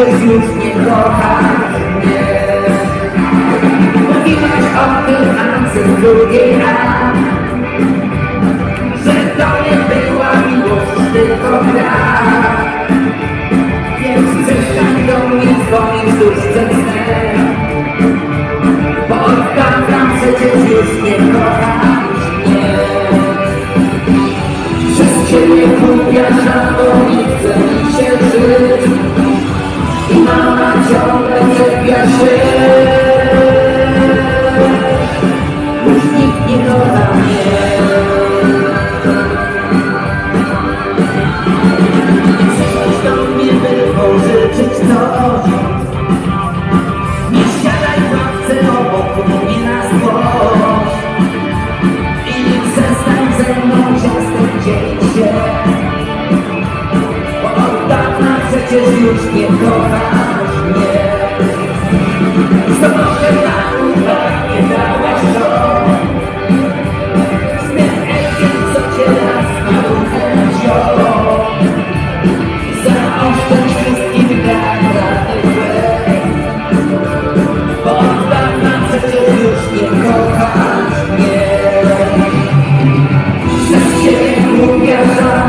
przecież już nie kochasz mnie. Mówiłaś o tym, a z drugiej raz, że to nie była miłość, tylko gra. Więc przestań do mnie dzwonić tuż przed snem, bo oddam, przecież już nie kochasz mnie. Przez ciebie kupia żało i chce mi się żyć, i mama ciągle czepia się. Już nikt nie kocha mnie. Przyjdź do mnie, by pożyczyć coś. Nie siadaj w ławce obok mnie na złość i przestań ze mną często dzielić się, bo od dawna przecież już nie kochasz mnie. Co może na uwagę dałaś to, z tym elkiem, co cię raz na duchę wziął. Zaoszczędź wszystkim gadanych łez, bo od dawna przecież już nie kochasz mnie. Przez ciebie głupia żal